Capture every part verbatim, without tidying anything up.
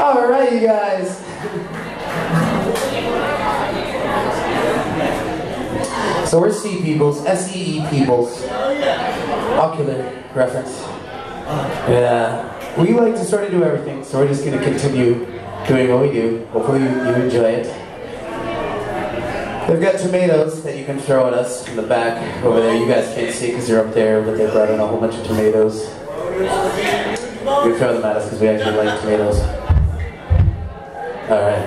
All right, you guys. So we're Seepeoples, S E E Peoples. Ocular reference. Yeah. We like to sort of do everything, so we're just going to continue doing what we do. Hopefully you, you enjoy it. They've got tomatoes that you can throw at us in the back over there. You guys can't see because you're up there, but they brought in a whole bunch of tomatoes. We throw them at us because we actually like tomatoes. All right.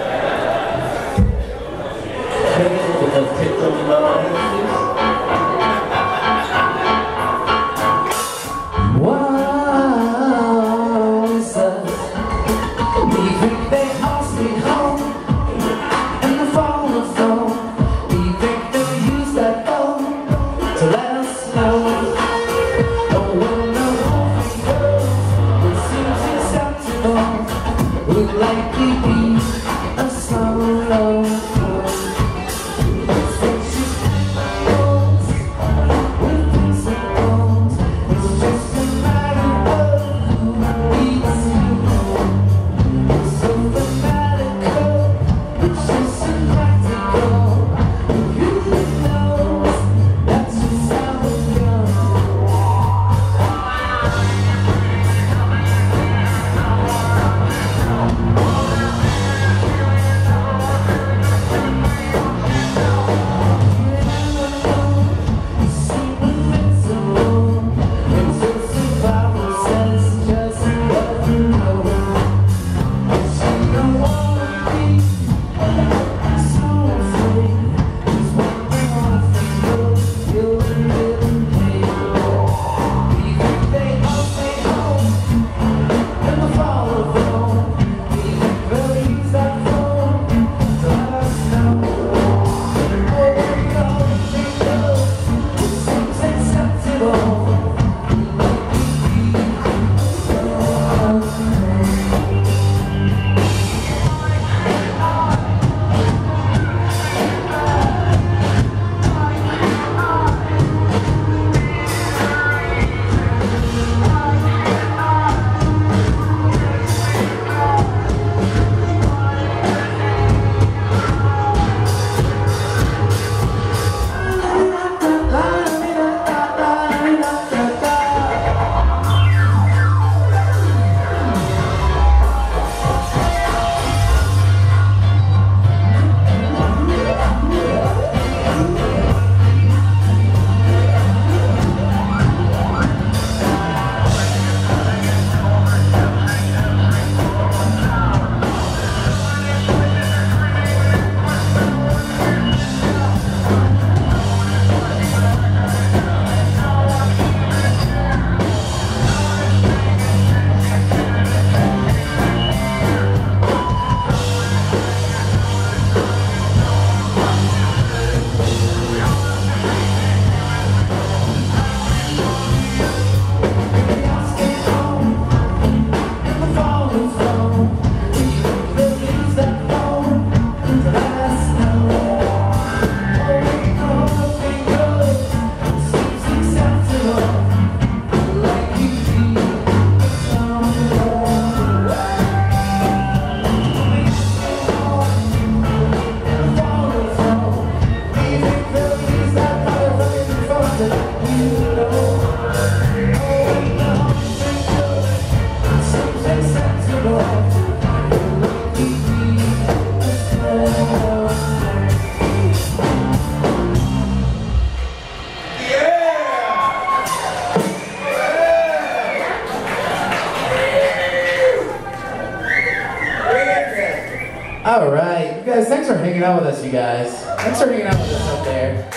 All right, you guys, thanks for hanging out with us, you guys. Thanks for hanging out with us up there.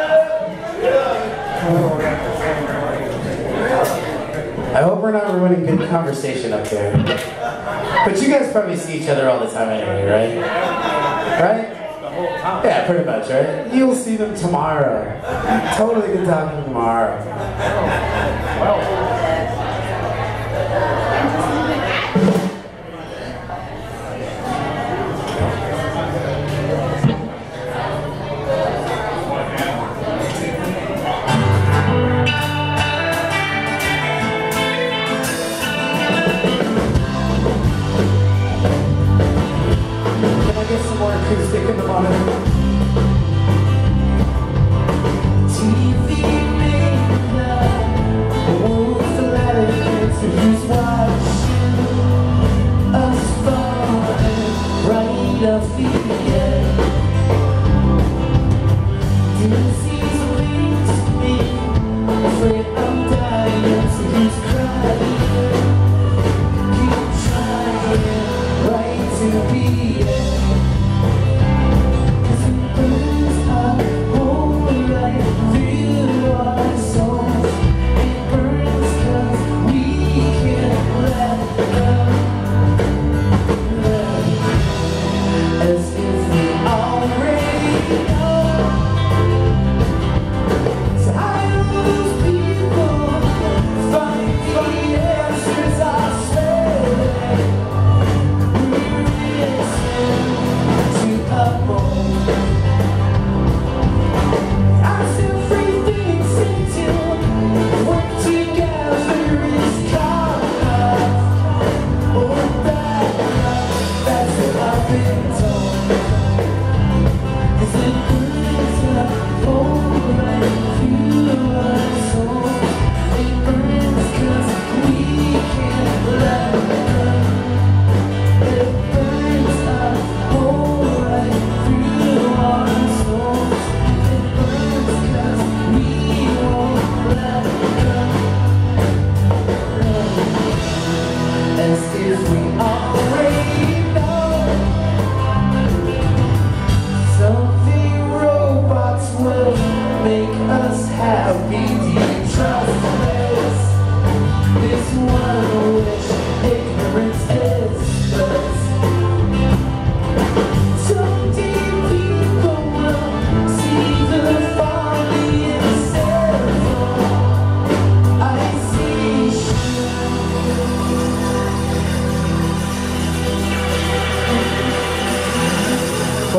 I hope we're not ruining good conversation up there. But you guys probably see each other all the time anyway, right? Right? The whole time. Yeah, pretty much, right? You'll see them tomorrow. Totally can talk to them tomorrow. Well.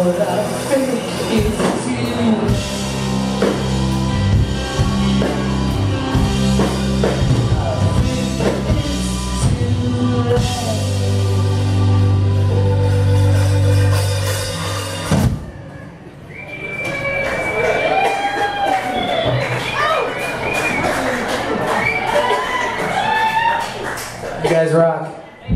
what I think is true. You guys rock.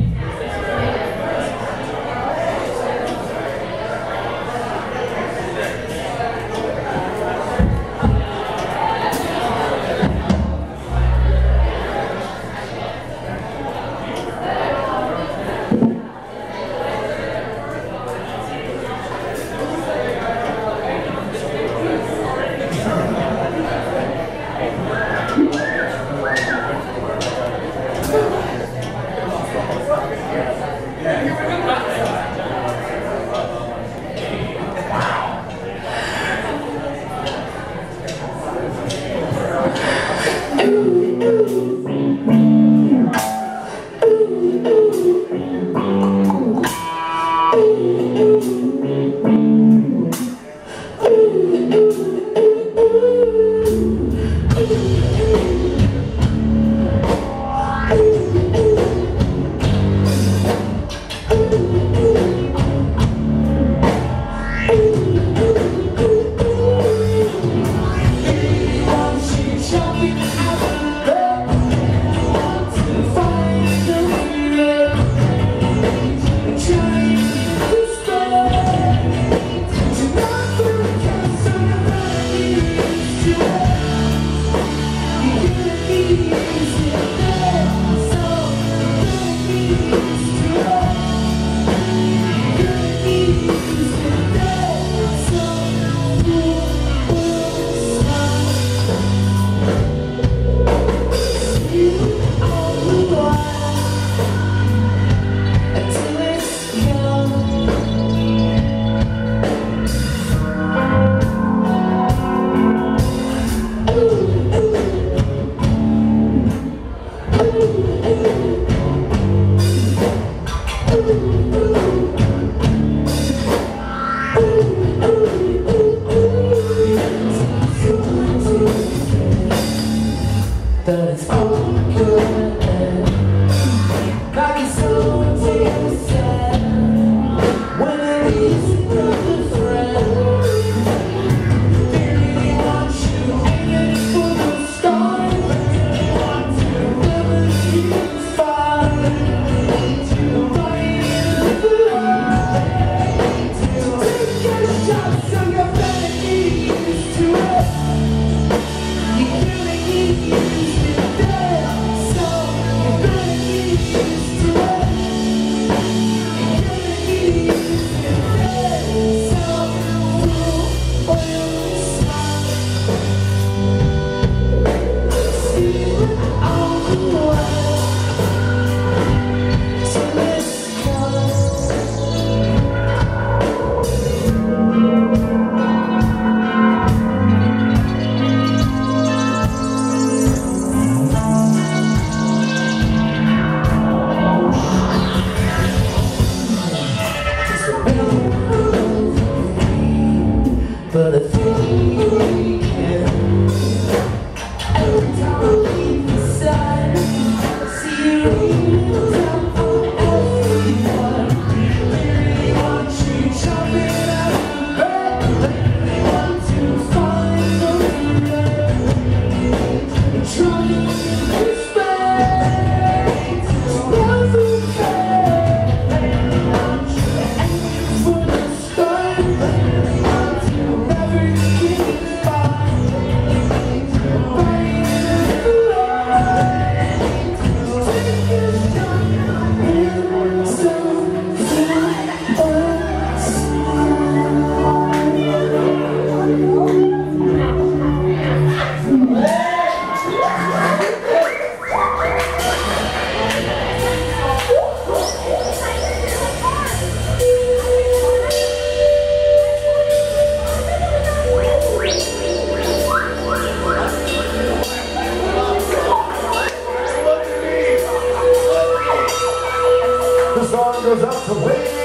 That it's all good. Like it's so sad when it is another friend. They really want you hanging for the stars. They want to never keep fighting to right in the light. To take a shot so you're better used to it. You really need you. But I think we can. Every time I leave the side, I see you real down for everyone. They really want you jumping out of bed. They want to find the way. They're trying to respect. Never fair. They want you to aim for the stars. Goes up to wait.